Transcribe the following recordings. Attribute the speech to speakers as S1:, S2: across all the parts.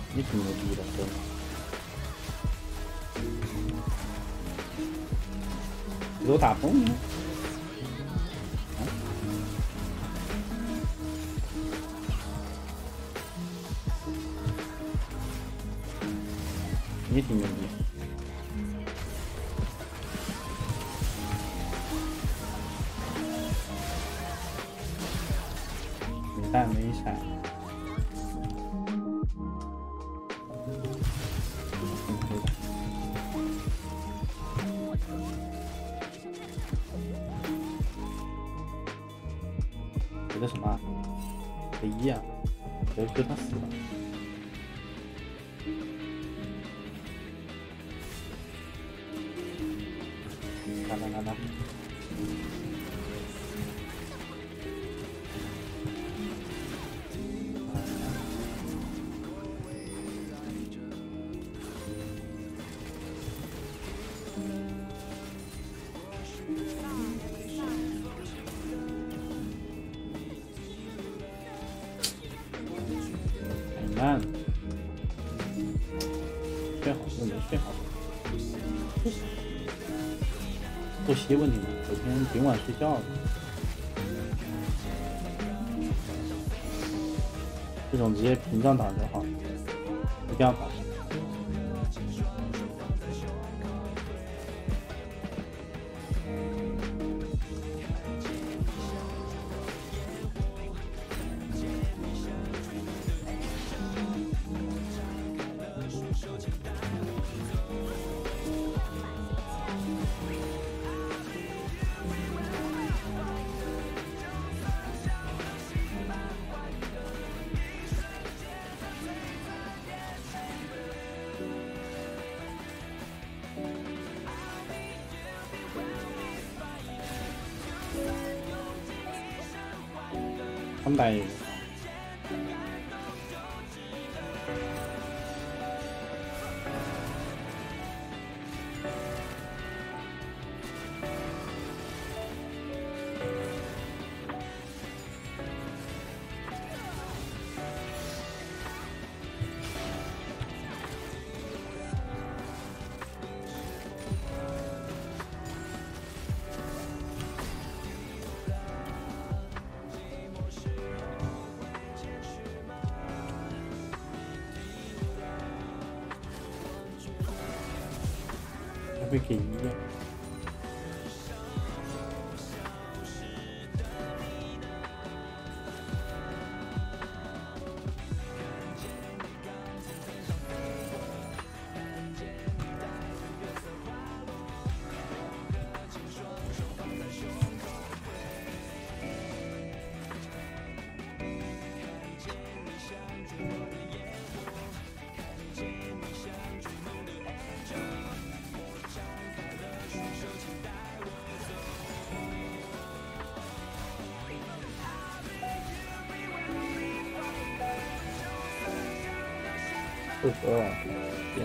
S1: 也挺牛逼的，真的。这都打疯了。也挺牛逼。没带没闪。觉得什么？唯一啊，觉得他死了。来，很慢，睡好又没睡好，作息问题嘛，昨天挺晚睡觉的。这种直接屏障挡就好，一定要挡。他们打野。会给一个。42，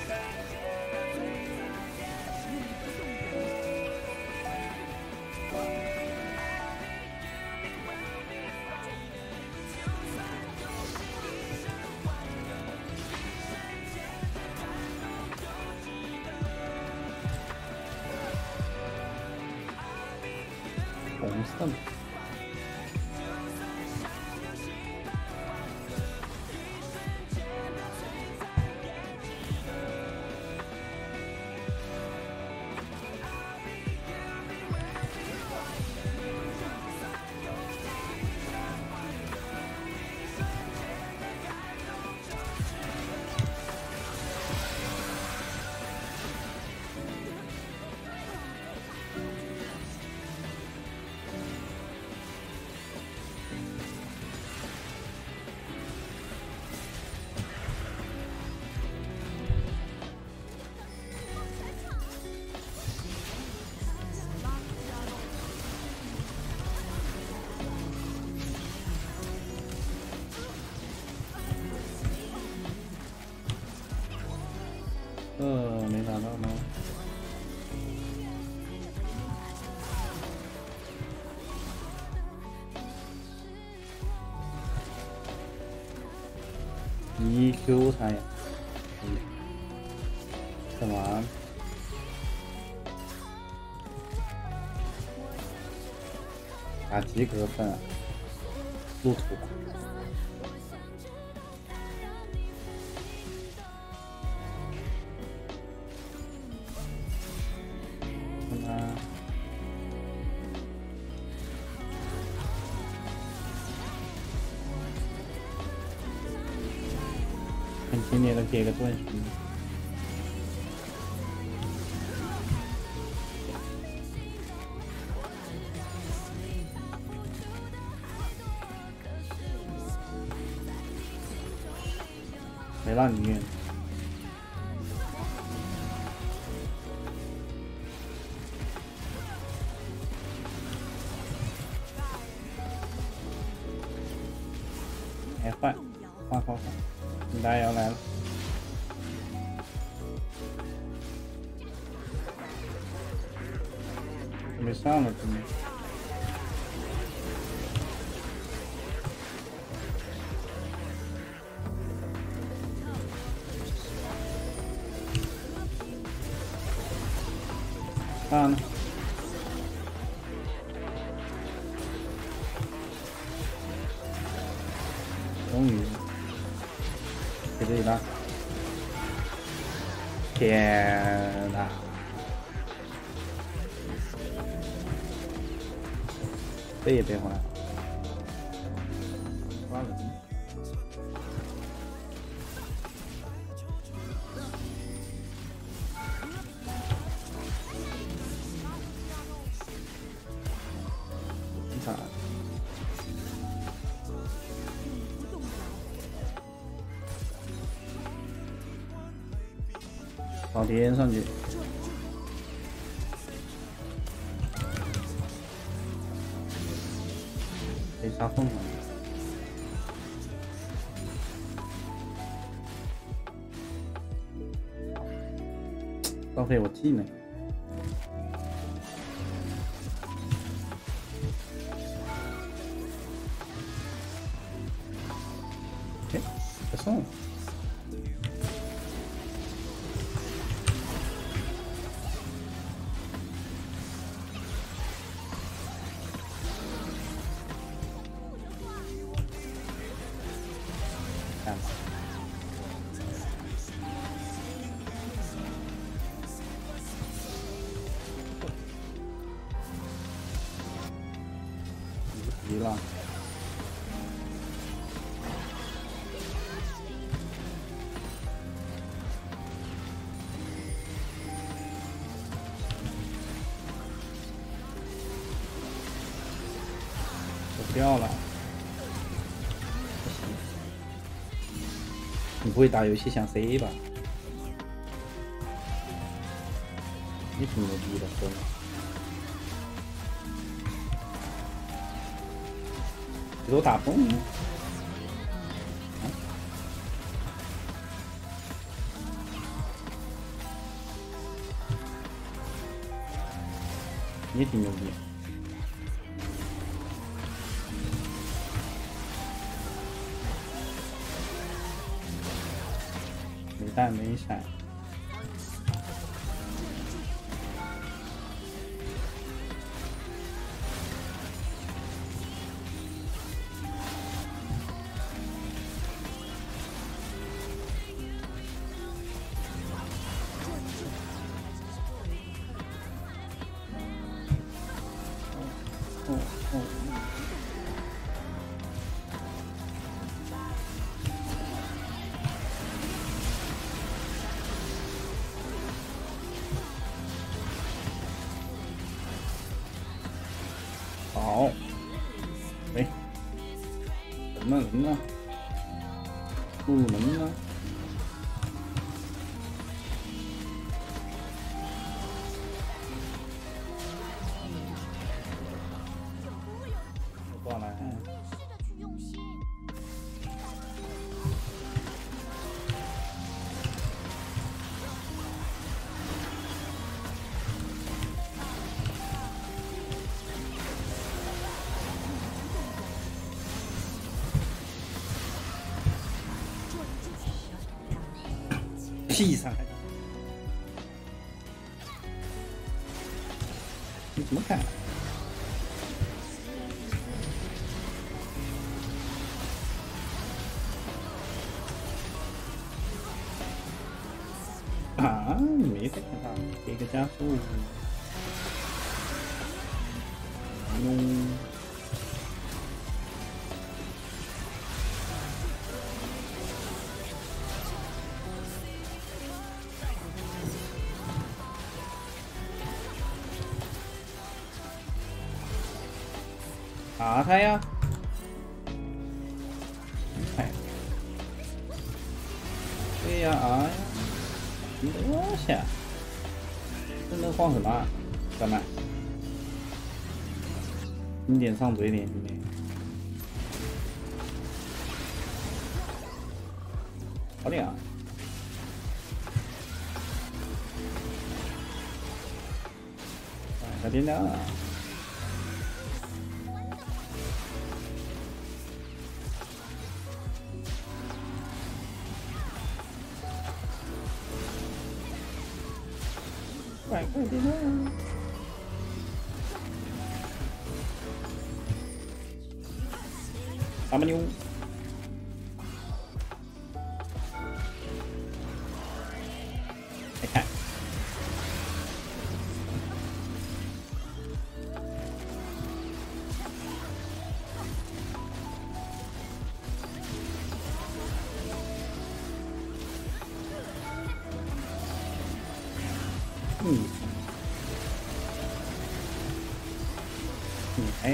S1: 红色的。没拿到吗？ EQ 才干嘛？打及格分，入土吧。看他很经典的给个盾什么的。没让你运。哎，换，你大爷要来了。没上了，真的。上了。终于给这里了。天哪！这也别换。抓人。跑天上去，可以杀凤凰，浪费我技能。哎，不送。急了，走掉了。不行，你不会打游戏想 C 吧？你挺牛逼的，哥们。给我打崩了！啊、你挺牛逼。没弹没闪。好，哎，人呢？入门呢？过来。 屁上海，你怎么看？啊，你没在看他，给个加速，用。打他呀！哎，对呀，啊呀，你多下，这能晃什么？哥们，经典上嘴脸，兄弟，好点啊！小点亮啊！快点啊！阿么牛！来看，哎，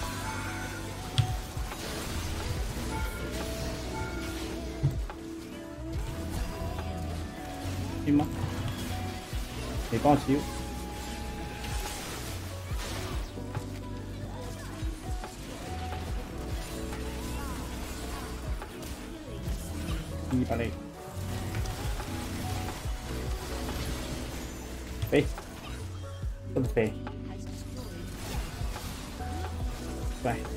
S1: 行吗？没报齐。100类，飞，这不飞，帅。